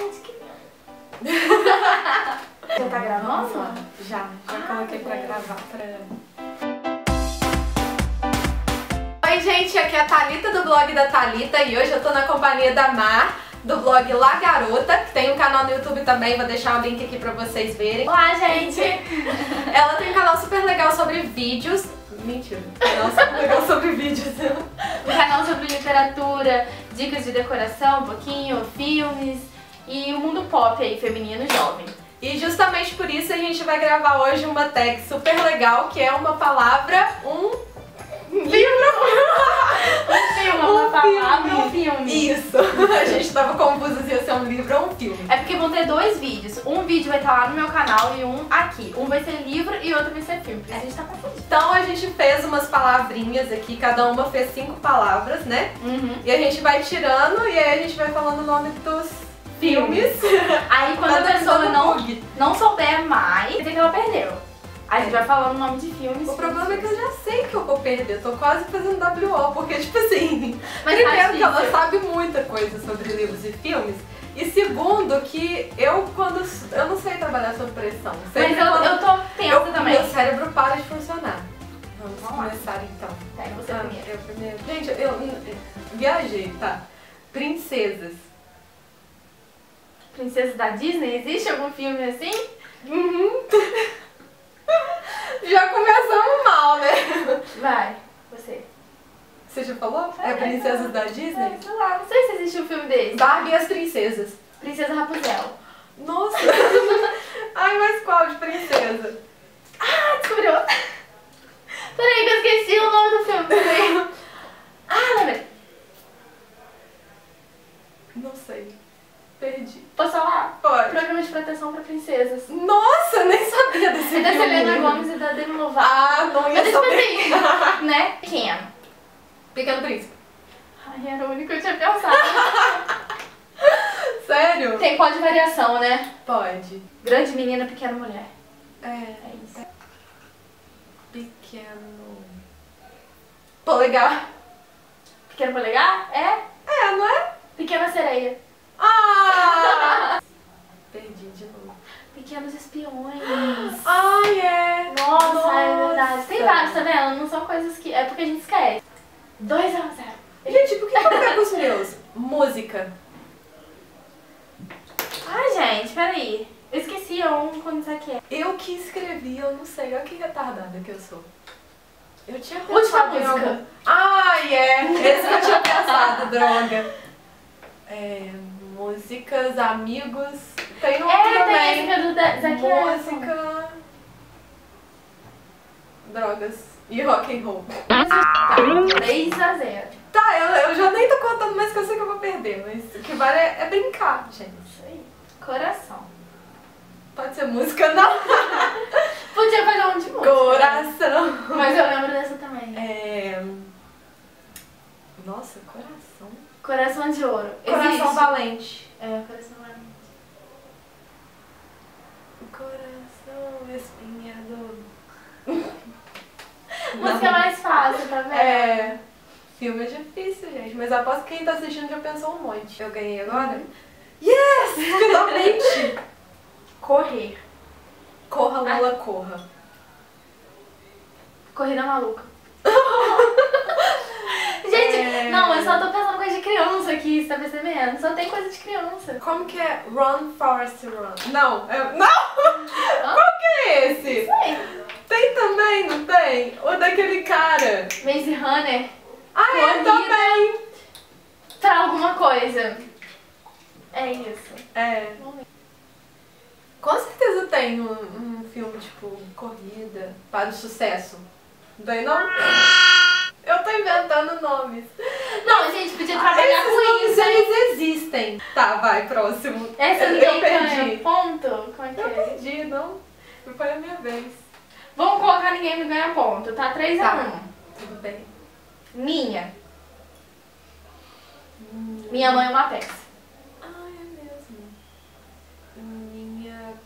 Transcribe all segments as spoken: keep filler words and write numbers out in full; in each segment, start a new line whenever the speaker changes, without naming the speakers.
Gente, que lindo. Já tá gravando?
Já, já ah, coloquei pra gravar pra... Oi gente, aqui é a Thalita do blog da Thalita e hoje eu tô na companhia da Mar, do blog La Garota, que tem um canal no YouTube também, vou deixar o link aqui pra vocês verem.
Olá, gente!
Ela tem um canal super legal sobre vídeos. Mentira, canal super legal sobre vídeos.
Um canal sobre literatura, dicas de decoração, um pouquinho, filmes e o mundo pop aí, feminino e jovem.
E justamente por isso a gente vai gravar hoje uma tag super legal, que é uma palavra, um... livro!
Um filme, uma
um
palavra,
filme.
um filme.
Isso! A gente tava confusa se ia ser um livro ou um filme.
É porque vão ter dois vídeos. Um vídeo vai estar lá no meu canal e um aqui. Um vai ser livro e outro vai ser filme. Por isso a gente tá confundindo.
Então a gente fez umas palavrinhas aqui, cada uma fez cinco palavras, né?
Uhum.
E a gente vai tirando e aí a gente vai falando o nome dos filmes.
Aí quando a pessoa não, não souber mais, quer dizer que ela perdeu. Aí a gente vai falando o nome de filmes.
O problema é que eu já sei que eu vou perder, eu tô quase fazendo W O, porque tipo assim,
mas
primeiro
tá
que ela sabe muita coisa sobre livros e filmes, e segundo que eu quando, eu não sei trabalhar sob pressão.
Mas eu, eu tô tensa
eu,
também.
Meu cérebro para de funcionar. Vamos, Vamos começar lá. Então.
Pega você
ah,
primeiro.
Eu primeiro. Gente, eu, eu viajei, tá? Princesas.
Princesas da Disney? Existe algum filme assim?
Uhum. Já começamos mal, né?
Vai, você.
Você já falou? É,
é
Princesas
é,
da Disney?
É, sei lá, não sei se existe um filme desse.
Barbie e as Princesas.
Princesa Rapunzel.
Nossa! Ai, mas qual de princesa?
Ah, descobriu! Peraí que eu esqueci o nome do filme também. Ah, lembrei.
Não sei. Perdi.
Posso falar?
Pode.
Programa de proteção pra princesas.
Nossa, nem sabia desse filme.
É da Selena Gomez e da Demi Lovato.
Ah, não ia
Mas
saber.
tipo assim, né? Pequeno.
Pequeno Príncipe.
Ai, era o único que eu tinha pensado.
Sério?
Tem pode variação, né?
Pode.
Grande menina, pequena mulher.
É.
É isso.
Pequeno... Polegar.
Pequeno polegar? É?
É, não é?
Pequena sereia.
Ah! Perdi de novo.
Pequenos espiões.
Ai, é.
Nossa,
Nossa,
é verdade. Tem vários, tá vendo? Não são coisas que... É porque a gente esquece. dois a zero.
Gente, por que eu não pego os meus? Música.
Ai, gente, peraí. Eu esqueci um quando isso aqui é.
Eu que escrevi, eu não sei. Olha que retardada que eu sou. Eu tinha
Última
pensado em
música.
algum... Ai, é. Esse que eu tinha pensado, droga. É... Músicas, amigos... Tem um
É,
também.
tem esse do Zac Efron.
Música... Drogas e rock and roll.
Tá, três a zero.
Tá, eu, eu já nem tô contando mais que eu sei que eu vou perder, mas o que vale é, é brincar, gente.
Isso aí. Coração.
Pode ser música, não?
Podia fazer um de música.
Coração.
Mas eu lembro dessa também.
É... Nossa, coração.
Coração de ouro.
Coração
Existe.
valente.
É, coração valente.
Coração espinhado.
Música mais fácil, tá vendo?
É... Filme é difícil, gente, mas aposto que quem tá assistindo já pensou um monte. Eu ganhei agora?
Uhum.
Yes! Finalmente!
Correr.
Corra, Lula, corra.
Corrida maluca. Gente,
É...
não, eu só tô pensando coisa de criança aqui, você tá percebendo? Só tem coisa de criança.
Como que é? Run, Forest, Run. Não, é... não! Qual que é esse?
Sei.
Tem também, não tem? O daquele cara.
Maze Runner.
Ah, é,
Corrida.
também.
Pra alguma coisa. É isso.
É. Com certeza tem um, um filme, tipo, corrida para o sucesso. Não tem, não? Eu tô inventando nomes.
Não, a gente podia trabalhar
Esses
com
nomes,
isso.
eles existem. Tá, vai, próximo.
Essa
eu,
ninguém
eu perdi.
ganha ponto? Como é que
Eu
é?
perdi, não. Foi a minha vez.
Vamos colocar ninguém me ganha ponto, tá? três a um.
Tá. Tudo bem.
Minha.
Hum.
Minha mãe é uma peça.
Ah, é mesmo. Minha...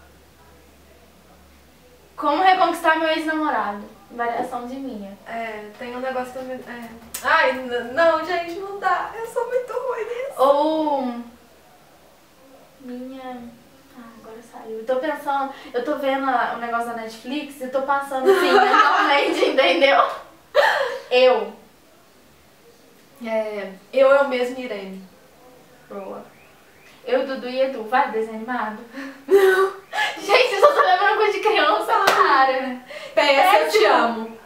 Como reconquistar meu ex-namorado? Variação de minha.
É, tem um negócio também... É. Ai, n- não, gente, não dá. Eu sou muito ruim nisso.
Ou... tô pensando, eu tô vendo o negócio da Netflix e tô passando assim, mentalmente, entendeu? Eu.
É, eu é o mesmo Irene.
Boa. Eu, Dudu e Edu. Vai, desenho animado? Não. Gente, eu só tô lembrando coisa de criança, cara.
P S, eu te amo.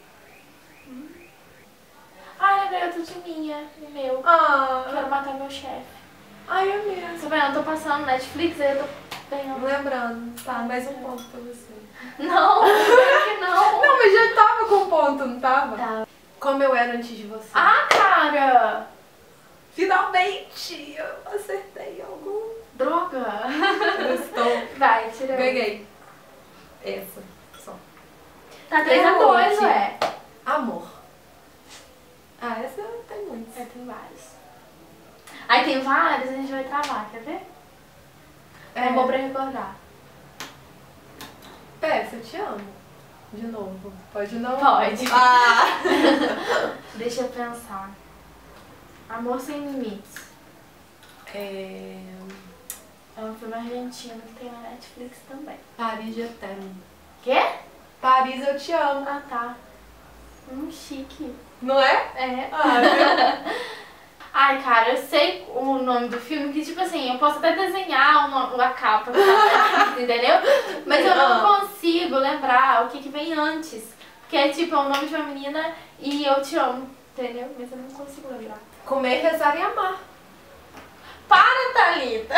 Ai, lembrei outro de minha e meu.
Ah.
Quero matar meu chefe.
Ai, eu mesmo.
Você vendo, eu tô passando Netflix, aí eu tô vendo.
Lembrando. Tá, mais um ponto pra você.
Não, que não.
Não, mas já tava com ponto, não tava?
Tá.
Como eu era antes de você.
Ah, cara!
Finalmente eu acertei algum.
Droga!
Eu estou...
Vai, tira.
Ganhei. Essa, só.
Tá três a dois,
Hoje.
ué.
Amor. Ah, essa tem muitos.
É, tem vários. Aí tem vários, a gente vai travar, quer ver? É, bom pra recordar.
Peça, eu te amo. De novo. Pode não?
Pode.
Ah!
Deixa eu pensar. Amor Sem Limites.
É...
É um filme argentino que tem na Netflix também.
Paris je t'aime.
Quê?
Paris eu te amo.
Ah, tá. Hum, chique.
Não é?
É.
Ah, viu?
Ai, cara, eu sei o nome do filme, que tipo assim, eu posso até desenhar uma, uma capa, que tá na Netflix, entendeu? Mas eu não consigo lembrar o que que vem antes. Porque é tipo, é o nome de uma menina e eu te amo, entendeu? Mas eu não consigo lembrar.
Comer, rezar e amar.
Para, Thalita!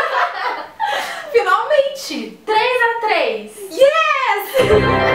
Finalmente!
três a três.
Yes!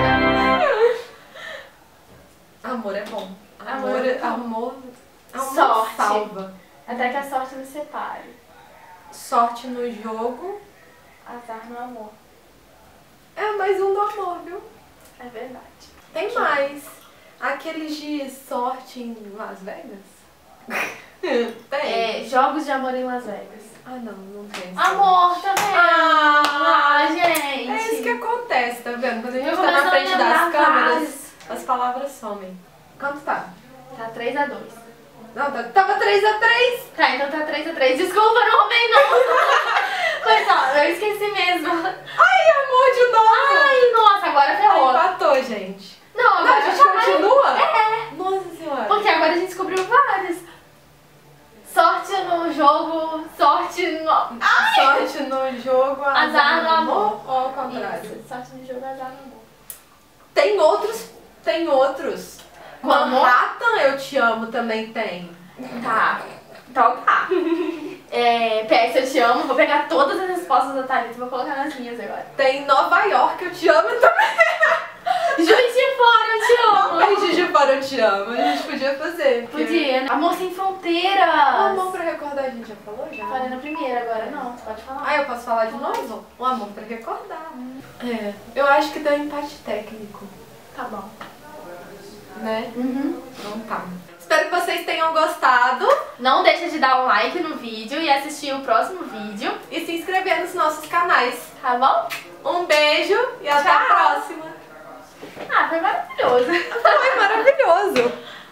Amor é bom.
Amor
Amor,
é bom.
amor, amor
Sorte.
salva.
Até que a sorte nos separe.
Sorte no jogo.
Azar no amor.
É mais um do amor, viu?
É verdade.
Tem mais. Aqueles de sorte em Las Vegas? Tem.
É, jogos de amor em Las Vegas.
Ah, não, não tem.
Amor, tá vendo?
Ah,
Ah, gente.
É isso que acontece, tá vendo? Quando a gente
Eu
tá na
começando a
frente
lembrar
das câmeras,
vários.
as palavras somem. Quanto tá?
Tá três a dois.
Não, tá- tava três a três.
Tá, então tá três a três. Desculpa, não roubei não. Mas ó, eu esqueci mesmo.
Ai, amor, de novo.
Ai, nossa, agora ferrou.
Empatou, gente.
Não,
Não,
agora
a gente
vai.
continua?
É,
Nossa senhora.
porque agora a gente descobriu vários. Sorte no jogo, sorte no... Ai!
Sorte no jogo, azar,
Azar no
no
amor.
Ou ao contrário?
Isso, sorte no jogo, azar no amor.
Tem outros, tem outros.
Com amor?
Manhattan, eu te amo, também tem.
Tá, então tá. É, P S, eu te amo. Vou pegar todas as respostas da Thalita e vou colocar nas minhas agora.
Tem Nova York, eu te amo também.
Juiz de Fora, eu te amo.
Não tem de fora, eu te amo. A gente podia fazer. porque-
Podia, né? Amor Sem Fronteiras.
O amor pra recordar, a gente já falou já?
Falei na primeira, agora não, você pode falar.
Ah, eu posso falar de novo? O amor pra recordar. É, eu acho que deu empate técnico,
Tá bom.
né?
Uhum.
Então tá. Espero que vocês tenham gostado
Não deixa de dar um like no vídeo e assistir o próximo vídeo,
e se inscrever nos nossos canais.
tá bom?
Um beijo e até a
Tchau.
próxima.
Ah, foi maravilhoso.
Foi maravilhoso.